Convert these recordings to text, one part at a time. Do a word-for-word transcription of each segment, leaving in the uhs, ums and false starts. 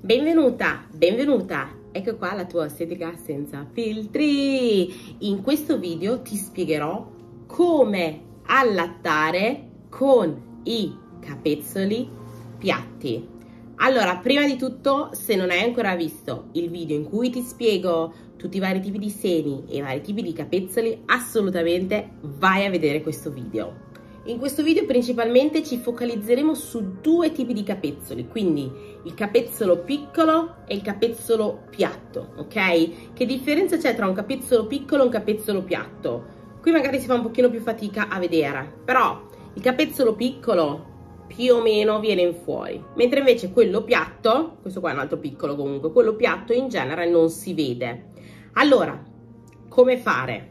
Benvenuta, benvenuta, ecco qua la tua estetica senza filtri. In questo video ti spiegherò come allattare con i capezzoli piatti. Allora, prima di tutto, se non hai ancora visto il video in cui ti spiego tutti i vari tipi di seni e i vari tipi di capezzoli, assolutamente vai a vedere questo video. In questo video principalmente ci focalizzeremo su due tipi di capezzoli, quindi il capezzolo piccolo e il capezzolo piatto, ok? Che differenza c'è tra un capezzolo piccolo e un capezzolo piatto? Qui magari si fa un pochino più fatica a vedere, però il capezzolo piccolo più o meno viene in fuori, mentre invece quello piatto, questo qua è un altro piccolo comunque, quello piatto in genere non si vede. Allora, come fare?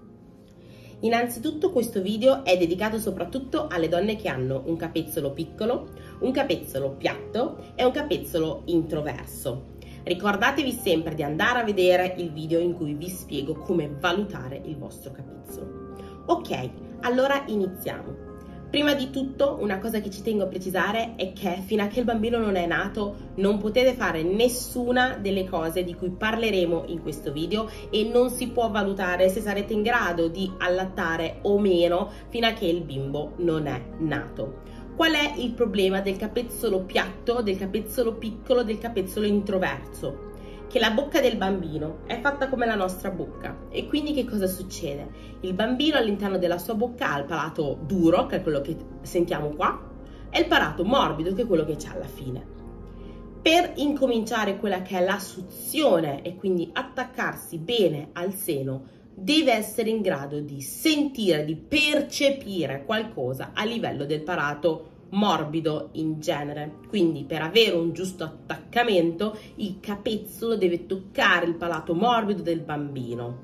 Innanzitutto questo video è dedicato soprattutto alle donne che hanno un capezzolo piccolo, un capezzolo piatto e un capezzolo introverso. Ricordatevi sempre di andare a vedere il video in cui vi spiego come valutare il vostro capezzolo. Ok, allora iniziamo. Prima di tutto una cosa che ci tengo a precisare è che fino a che il bambino non è nato non potete fare nessuna delle cose di cui parleremo in questo video e non si può valutare se sarete in grado di allattare o meno fino a che il bimbo non è nato. Qual è il problema del capezzolo piatto, del capezzolo piccolo, del capezzolo introverso? Che la bocca del bambino è fatta come la nostra bocca e quindi che cosa succede? Il bambino all'interno della sua bocca ha il palato duro, che è quello che sentiamo qua, e il palato morbido, che è quello che c'è alla fine. Per incominciare quella che è la suzione e quindi attaccarsi bene al seno, deve essere in grado di sentire, di percepire qualcosa a livello del palato morbido in genere. Quindi per avere un giusto attaccamento il capezzolo deve toccare il palato morbido del bambino.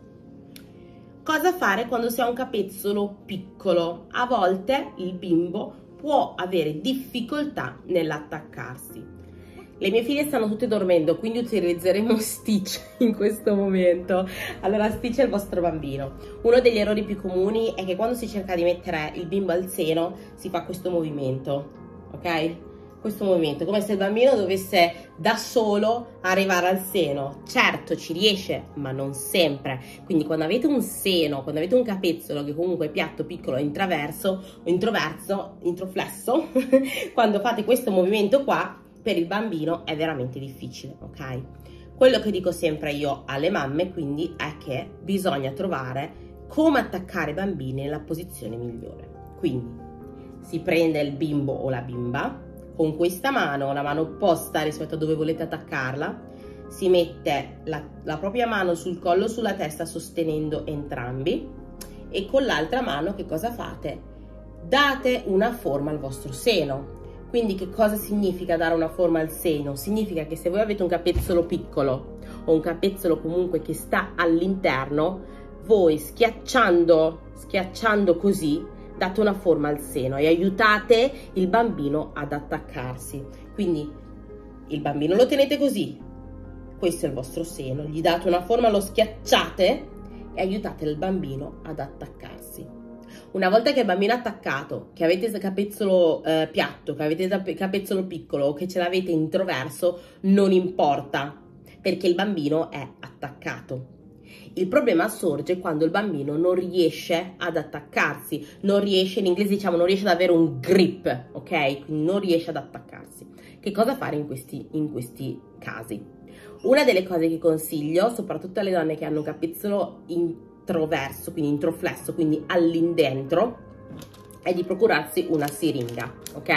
Cosa fare quando si ha un capezzolo piccolo? A volte il bimbo può avere difficoltà nell'attaccarsi. Le mie figlie stanno tutte dormendo, quindi utilizzeremo Stitch in questo momento. Allora, Stitch è il vostro bambino. Uno degli errori più comuni è che quando si cerca di mettere il bimbo al seno si fa questo movimento, ok? Questo movimento, come se il bambino dovesse da solo arrivare al seno. Certo, ci riesce, ma non sempre. Quindi quando avete un seno, quando avete un capezzolo che comunque è piatto, piccolo, intraverso, o introverso, introflesso, quando fate questo movimento qua, per il bambino è veramente difficile, ok? Quello che dico sempre io alle mamme quindi è che bisogna trovare come attaccare i bambini nella posizione migliore. Quindi si prende il bimbo o la bimba con questa mano, la mano opposta rispetto a dove volete attaccarla, si mette la, la propria mano sul collo o sulla testa sostenendo entrambi e con l'altra mano che cosa fate? Date una forma al vostro seno. Quindi che cosa significa dare una forma al seno? Significa che se voi avete un capezzolo piccolo o un capezzolo comunque che sta all'interno, voi schiacciando, schiacciando così, date una forma al seno e aiutate il bambino ad attaccarsi. Quindi il bambino lo tenete così, questo è il vostro seno, gli date una forma, lo schiacciate e aiutate il bambino ad attaccarsi. Una volta che il bambino è attaccato, che avete il capezzolo eh, piatto, che avete il capezzolo piccolo o che ce l'avete introverso, non importa, perché il bambino è attaccato. Il problema sorge quando il bambino non riesce ad attaccarsi, non riesce, in inglese diciamo, non riesce ad avere un grip, ok? Quindi non riesce ad attaccarsi. Che cosa fare in questi, in questi casi? Una delle cose che consiglio, soprattutto alle donne che hanno un capezzolo in introverso, quindi introflesso, quindi all'indentro, è di procurarsi una siringa,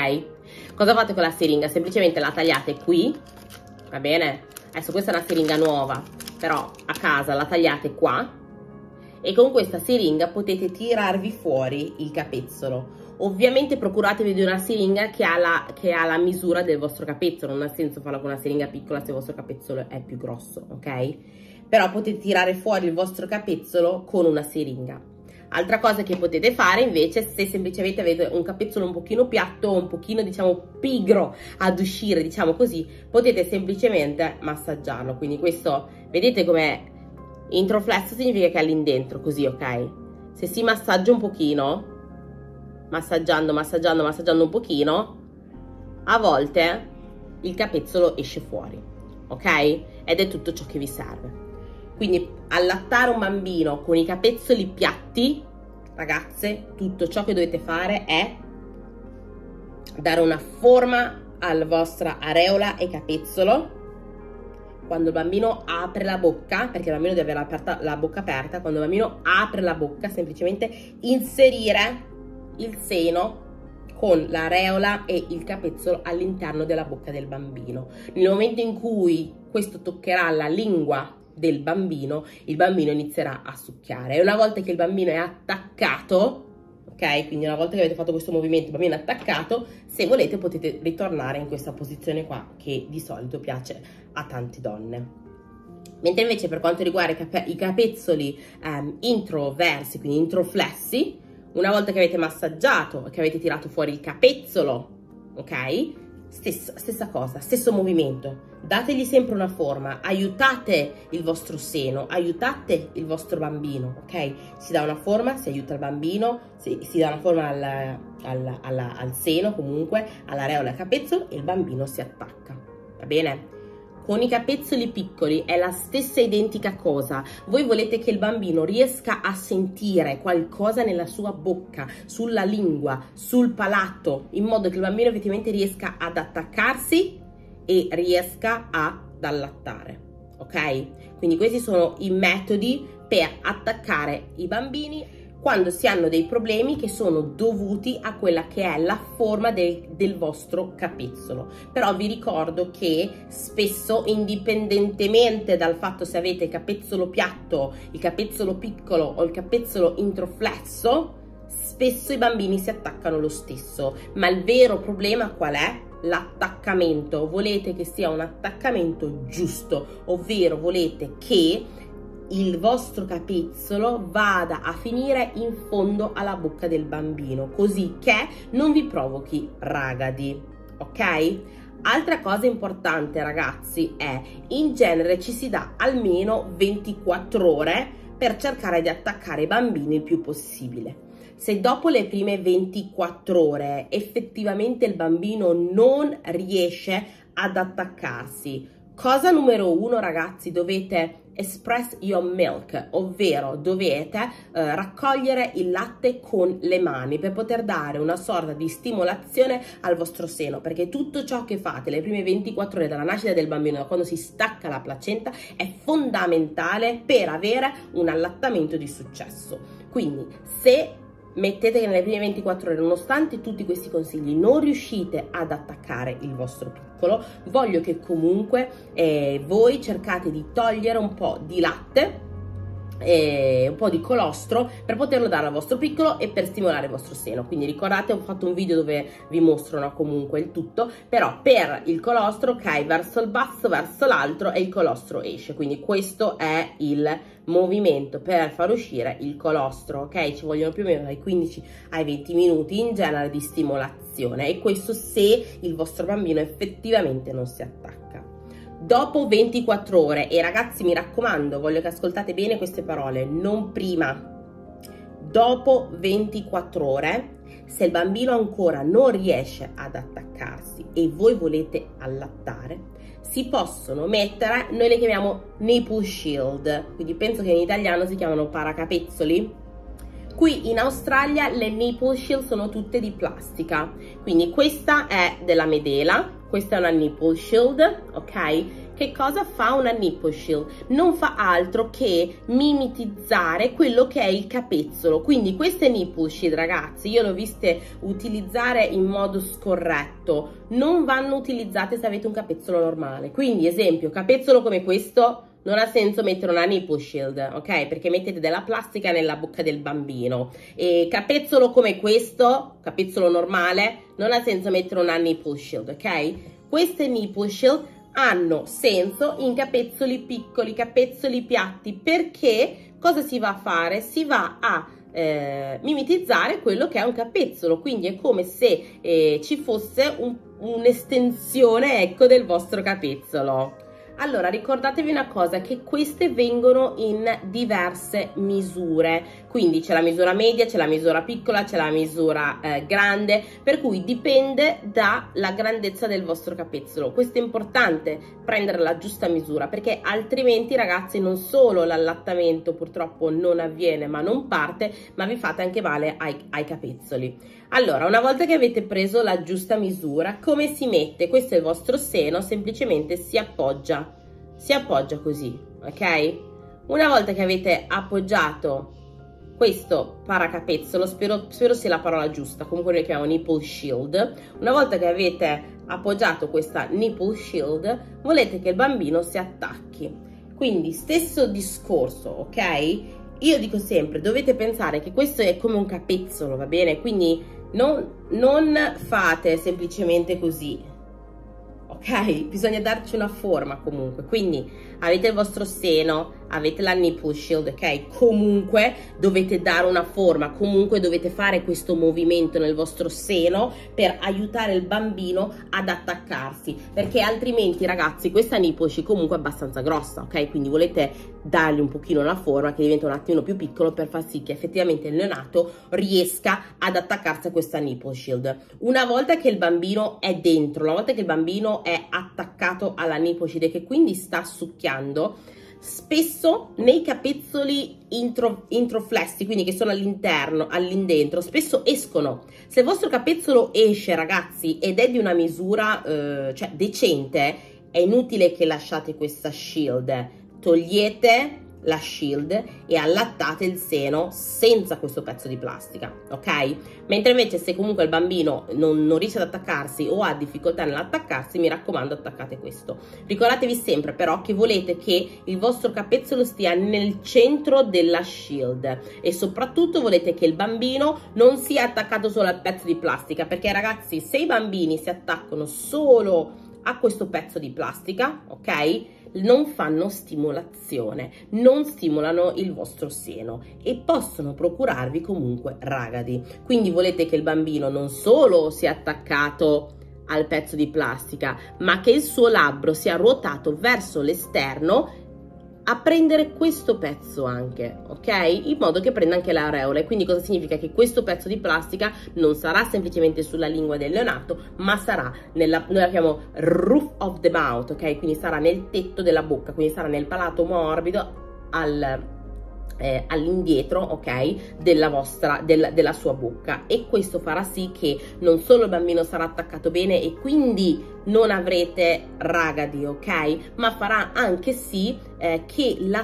ok? Cosa fate con la siringa? Semplicemente la tagliate qui, va bene? Adesso questa è una siringa nuova, però a casa la tagliate qua e con questa siringa potete tirarvi fuori il capezzolo. Ovviamente procuratevi di una siringa che ha, la, che ha la misura del vostro capezzolo, non ha senso farlo con una siringa piccola se il vostro capezzolo è più grosso, ok? Però potete tirare fuori il vostro capezzolo con una siringa. Altra cosa che potete fare invece, se semplicemente avete un capezzolo un pochino piatto o un pochino diciamo pigro ad uscire, diciamo così, potete semplicemente massaggiarlo. Quindi questo, vedete com'è introflesso, significa che è all'indentro, così, ok? Se si massaggia un pochino, massaggiando, massaggiando, massaggiando un pochino, a volte il capezzolo esce fuori. ok? Ed è tutto ciò che vi serve. Quindi allattare un bambino con i capezzoli piatti, ragazze, tutto ciò che dovete fare è dare una forma alla vostra areola e capezzolo. Quando il bambino apre la bocca, perché il bambino deve avere aperta, la bocca aperta, quando il bambino apre la bocca, semplicemente inserire il seno con l'areola e il capezzolo all'interno della bocca del bambino. Nel momento in cui questo toccherà la lingua del bambino, il bambino inizierà a succhiare, e una volta che il bambino è attaccato, ok, quindi una volta che avete fatto questo movimento, il bambino è attaccato, se volete potete ritornare in questa posizione qua che di solito piace a tante donne. Mentre invece per quanto riguarda i, cape i capezzoli um, introversi, quindi introflessi, una volta che avete massaggiato e che avete tirato fuori il capezzolo, ok, stessa, stessa cosa, stesso movimento, dategli sempre una forma, aiutate il vostro seno, aiutate il vostro bambino, ok? Si dà una forma, si aiuta il bambino, si, si dà una forma al, al, al, al seno, comunque, all'areola e al capezzolo, e il bambino si attacca, va bene? Con i capezzoli piccoli è la stessa identica cosa. Voi volete che il bambino riesca a sentire qualcosa nella sua bocca, sulla lingua, sul palato, in modo che il bambino effettivamente riesca ad attaccarsi e riesca ad allattare, ok? Quindi questi sono i metodi per attaccare i bambini quando si hanno dei problemi che sono dovuti a quella che è la forma del, del vostro capezzolo. Però vi ricordo che spesso, indipendentemente dal fatto se avete il capezzolo piatto, il capezzolo piccolo o il capezzolo introflesso, spesso i bambini si attaccano lo stesso. Ma il vero problema qual è? L'attaccamento. Volete che sia un attaccamento giusto, ovvero volete che il vostro capezzolo vada a finire in fondo alla bocca del bambino, così che non vi provochi ragadi, ok? Altra cosa importante, ragazzi, è in genere ci si dà almeno ventiquattro ore per cercare di attaccare i bambini il più possibile. Se dopo le prime ventiquattro ore effettivamente il bambino non riesce ad attaccarsi, cosa numero uno, ragazzi, dovete express your milk, ovvero dovete eh, raccogliere il latte con le mani per poter dare una sorta di stimolazione al vostro seno, perché tutto ciò che fate le prime ventiquattro ore dalla nascita del bambino, da quando si stacca la placenta, è fondamentale per avere un allattamento di successo. Quindi se mettete che nelle prime ventiquattro ore, nonostante tutti questi consigli, non riuscite ad attaccare il vostro piccolo, voglio che comunque eh, voi cercate di togliere un po' di latte e un po' di colostro per poterlo dare al vostro piccolo e per stimolare il vostro seno. Quindi ricordate, ho fatto un video dove vi mostrano comunque il tutto, però per il colostro, ok, verso il basso, verso l'altro, e il colostro esce. Quindi questo è il movimento per far uscire il colostro, ok? Ci vogliono più o meno dai quindici ai venti minuti in genere di stimolazione, e questo se il vostro bambino effettivamente non si attacca. Dopo ventiquattro ore, e ragazzi mi raccomando, voglio che ascoltate bene queste parole, non prima, dopo ventiquattro ore, se il bambino ancora non riesce ad attaccarsi e voi volete allattare, si possono mettere, noi le chiamiamo nipple shield, quindi penso che in italiano si chiamano paracapezzoli. Qui in Australia le nipple shield sono tutte di plastica, quindi questa è della Medela, questa è una nipple shield, ok? Che cosa fa una nipple shield? Non fa altro che mimetizzare quello che è il capezzolo. Quindi queste nipple shield, ragazzi, io le ho viste utilizzare in modo scorretto, non vanno utilizzate se avete un capezzolo normale. Quindi esempio, capezzolo come questo, non ha senso mettere una nipple shield, ok? Perché mettete della plastica nella bocca del bambino. E capezzolo come questo, capezzolo normale, non ha senso mettere una nipple shield, ok? Queste nipple shield hanno senso in capezzoli piccoli, capezzoli piatti, perché cosa si va a fare? Si va a eh, mimetizzare quello che è un capezzolo, quindi è come se eh, ci fosse un'estensione, ecco, del vostro capezzolo. Allora ricordatevi una cosa, che queste vengono in diverse misure, quindi c'è la misura media, c'è la misura piccola, c'è la misura eh, grande, per cui dipende dalla grandezza del vostro capezzolo. Questo è importante, prendere la giusta misura, perché altrimenti ragazzi non solo l'allattamento purtroppo non avviene ma non parte, ma vi fate anche male ai, ai capezzoli. Allora, una volta che avete preso la giusta misura, come si mette? Questo è il vostro seno, semplicemente si appoggia, si appoggia così, ok? Una volta che avete appoggiato questo paracapezzolo, spero, spero sia la parola giusta, comunque noi chiamiamo nipple shield. Una volta che avete appoggiato questa nipple shield, volete che il bambino si attacchi. Quindi stesso discorso, ok? Io dico sempre, dovete pensare che questo è come un capezzolo, va bene? Quindi non, non fate semplicemente così, ok? Bisogna darci una forma comunque. Quindi avete il vostro seno, avete la nipple shield, ok? Comunque dovete dare una forma, comunque dovete fare questo movimento nel vostro seno per aiutare il bambino ad attaccarsi, perché altrimenti ragazzi questa nipple shield comunque è abbastanza grossa, ok? Quindi volete dargli un pochino la forma che diventa un attimo più piccolo per far sì che effettivamente il neonato riesca ad attaccarsi a questa nipple shield. Una volta che il bambino è dentro, una volta che il bambino è attaccato alla nipple shield e che quindi sta succhiando, spesso nei capezzoli intro, introflessi, quindi che sono all'interno, all'indentro, spesso escono. Se il vostro capezzolo esce ragazzi ed è di una misura eh, cioè decente, è inutile che lasciate questa shield, togliete la shield e allattate il seno senza questo pezzo di plastica, ok? Mentre invece se comunque il bambino non, non riesce ad attaccarsi o ha difficoltà nell'attaccarsi, mi raccomando attaccate questo. Ricordatevi sempre però che volete che il vostro capezzolo stia nel centro della shield e soprattutto volete che il bambino non sia attaccato solo al pezzo di plastica, perché ragazzi se i bambini si attaccano solo a questo pezzo di plastica, ok? Non fanno stimolazione, non stimolano il vostro seno e possono procurarvi comunque ragadi. Quindi volete che il bambino non solo sia attaccato al pezzo di plastica, ma che il suo labbro sia ruotato verso l'esterno a prendere questo pezzo anche, ok? In modo che prenda anche l'areola. Quindi cosa significa? Che questo pezzo di plastica non sarà semplicemente sulla lingua del neonato, ma sarà nella, noi la chiamiamo roof of the mouth, ok? Quindi sarà nel tetto della bocca, quindi sarà nel palato morbido al Eh, all'indietro, ok, della vostra del, della sua bocca, e questo farà sì che non solo il bambino sarà attaccato bene e quindi non avrete ragadi, ok, ma farà anche sì eh, che la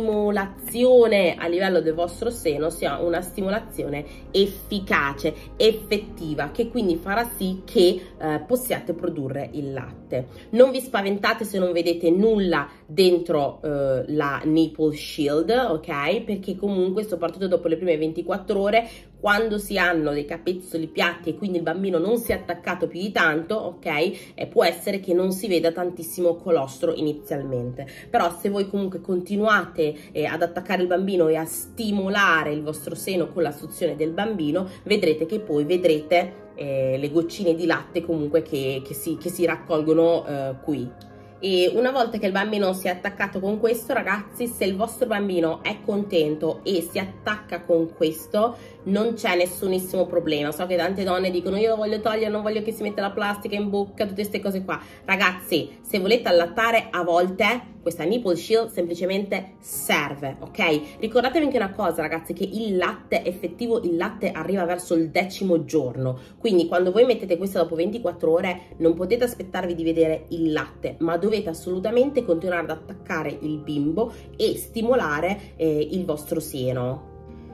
stimolazione a livello del vostro seno sia una stimolazione efficace, effettiva, che quindi farà sì che eh, possiate produrre il latte. Non vi spaventate se non vedete nulla dentro eh, la nipple shield, ok, perché comunque soprattutto dopo le prime ventiquattro ore, quando si hanno dei capezzoli piatti e quindi il bambino non si è attaccato più di tanto, ok, eh, può essere che non si veda tantissimo colostro inizialmente. Però se voi comunque continuate eh, ad attaccare il bambino e a stimolare il vostro seno con la suzione del bambino, vedrete che poi vedrete eh, le goccine di latte comunque che, che, si, che si raccolgono eh, qui. E una volta che il bambino si è attaccato con questo, ragazzi, se il vostro bambino è contento e si attacca con questo, non c'è nessunissimo problema. So che tante donne dicono io lo voglio togliere, non voglio che si metta la plastica in bocca, tutte queste cose qua. Ragazzi, se volete allattare, a volte questa nipple shield semplicemente serve, ok? Ricordatevi anche una cosa, ragazzi, che il latte effettivo, il latte arriva verso il decimo giorno, quindi quando voi mettete questo dopo ventiquattro ore non potete aspettarvi di vedere il latte, ma dovete assolutamente continuare ad attaccare il bimbo e stimolare eh, il vostro seno.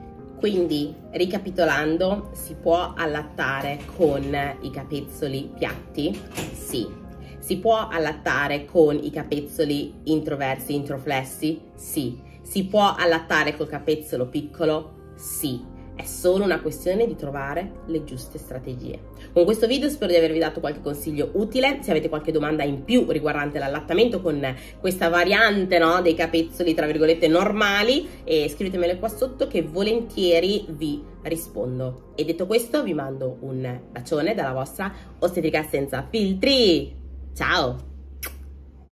Quindi, ricapitolando, si può allattare con i capezzoli piatti? Sì. Si può allattare con i capezzoli introversi, introflessi? Sì. Si può allattare col capezzolo piccolo? Sì. È solo una questione di trovare le giuste strategie. Con questo video spero di avervi dato qualche consiglio utile. Se avete qualche domanda in più riguardante l'allattamento con questa variante, no, dei capezzoli tra virgolette normali, eh, scrivetemele qua sotto che volentieri vi rispondo. E detto questo vi mando un bacione dalla vostra ostetrica senza filtri. Ciao!